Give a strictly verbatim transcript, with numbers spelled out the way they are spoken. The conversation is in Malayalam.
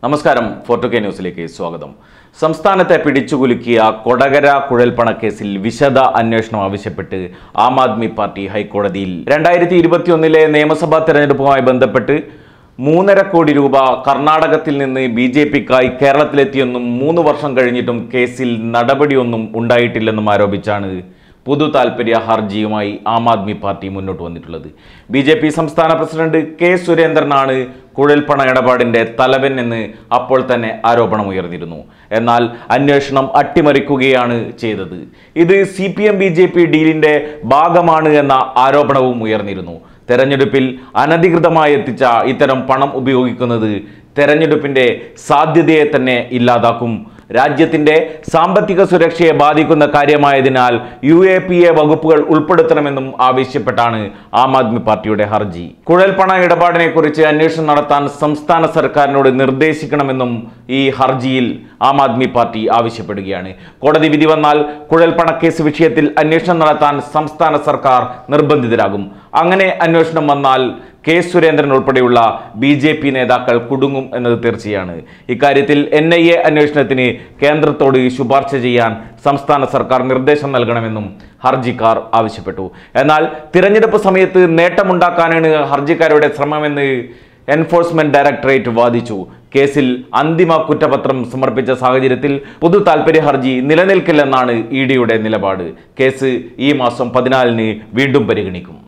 നമസ്കാരം. ഫോർട്ടു കെ ന്യൂസിലേക്ക് സ്വാഗതം. സംസ്ഥാനത്തെ പിടിച്ചുകുലുക്കിയ കൊടകര കുഴൽപ്പണക്കേസിൽ വിശദ അന്വേഷണം ആവശ്യപ്പെട്ട് ആം ആദ്മി പാർട്ടി ഹൈക്കോടതിയിൽ രണ്ടായിരത്തി ഇരുപത്തിയൊന്നിലെ നിയമസഭാ തെരഞ്ഞെടുപ്പുമായി ബന്ധപ്പെട്ട് മൂന്നര കോടി രൂപ കർണാടകത്തിൽ നിന്ന് ബി ജെ പിക്കായി കേരളത്തിലെത്തിയെന്നും മൂന്ന് വർഷം കഴിഞ്ഞിട്ടും കേസിൽ നടപടിയൊന്നും ഉണ്ടായിട്ടില്ലെന്നും ആരോപിച്ചാണ് പൊതു താൽപര്യ ഹർജിയുമായി ആം ആദ്മി പാർട്ടി മുന്നോട്ട് വന്നിട്ടുള്ളത്. ബി ജെ പി സംസ്ഥാന പ്രസിഡന്റ് കെ സുരേന്ദ്രനാണ് കുഴൽപ്പണ ഇടപാടിന്റെ തലവൻ എന്ന് അപ്പോൾ തന്നെ ആരോപണം ഉയർന്നിരുന്നു. എന്നാൽ അന്വേഷണം അട്ടിമറിക്കുകയാണ് ചെയ്തത്. ഇത് C P M B J P ഡീലിന്റെ ഭാഗമാണ് എന്ന ആരോപണവും ഉയർന്നിരുന്നു. തെരഞ്ഞെടുപ്പിൽ അനധികൃതമായി എത്തിച്ച ഇത്തരം പണം ഉപയോഗിക്കുന്നത് തെരഞ്ഞെടുപ്പിന്റെ സാധ്യതയെ തന്നെ ഇല്ലാതാക്കും, രാജ്യത്തിന്റെ സാമ്പത്തിക സുരക്ഷയെ ബാധിക്കുന്ന കാര്യമായതിനാൽ യു എ പി എ വകുപ്പുകൾ ഉൾപ്പെടുത്തണമെന്നും ആവശ്യപ്പെട്ടാണ് ആം ആദ്മി പാർട്ടിയുടെ ഹർജി. കുഴൽപ്പണ ഇടപാടിനെ കുറിച്ച് അന്വേഷണം നടത്താൻ സംസ്ഥാന സർക്കാരിനോട് നിർദ്ദേശിക്കണമെന്നും ഈ ഹർജിയിൽ ആം ആദ്മി പാർട്ടി ആവശ്യപ്പെടുകയാണ്. കോടതി വിധി വന്നാൽ കുഴൽപ്പണ കേസ് വിഷയത്തിൽ അന്വേഷണം നടത്താൻ സംസ്ഥാന സർക്കാർ നിർബന്ധിതരാകും. അങ്ങനെ അന്വേഷണം വന്നാൽ കെ സുരേന്ദ്രൻ ഉൾപ്പെടെയുള്ള ബി ജെ പി നേതാക്കൾ കുടുങ്ങും എന്നത് തീർച്ചയാണ്. ഇക്കാര്യത്തിൽ എൻ ഐ എ അന്വേഷണത്തിന് കേന്ദ്രത്തോട് ശുപാർശ ചെയ്യാൻ സംസ്ഥാന സർക്കാർ നിർദ്ദേശം നൽകണമെന്നും ഹർജിക്കാർ ആവശ്യപ്പെട്ടു. എന്നാൽ തിരഞ്ഞെടുപ്പ് സമയത്ത് നേട്ടമുണ്ടാക്കാനാണ് ഹർജിക്കാരുടെ ശ്രമമെന്ന് എൻഫോഴ്സ്മെന്റ് ഡയറക്ടറേറ്റ് വാദിച്ചു. കേസിൽ അന്തിമ കുറ്റപത്രം സമർപ്പിച്ച സാഹചര്യത്തിൽ പൊതു താൽപര്യ ഹർജി നിലനിൽക്കില്ലെന്നാണ് ഇ ഡിയുടെ നിലപാട്. കേസ് ഈ മാസം പതിനാലിന് വീണ്ടും പരിഗണിക്കും.